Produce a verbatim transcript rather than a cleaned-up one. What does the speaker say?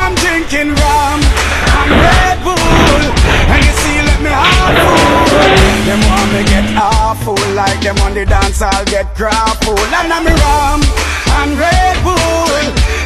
I'm drinking rum and Red Bull, and you see, let me half full. Them want me get awful, like them on the dance I'll get crap full. And I'm rum and Red Bull,